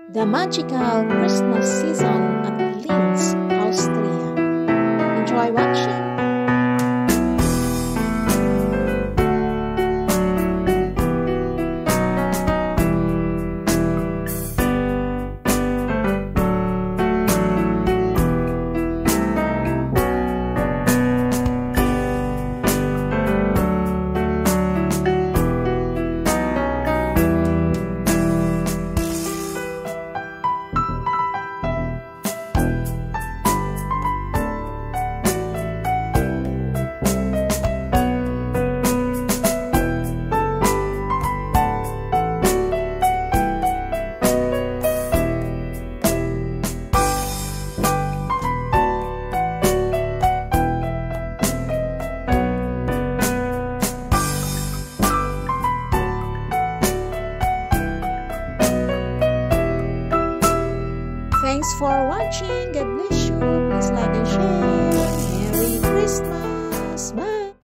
the magical Christmas season at Lienz, Austria. Enjoy watching! Thanks for watching. God bless you.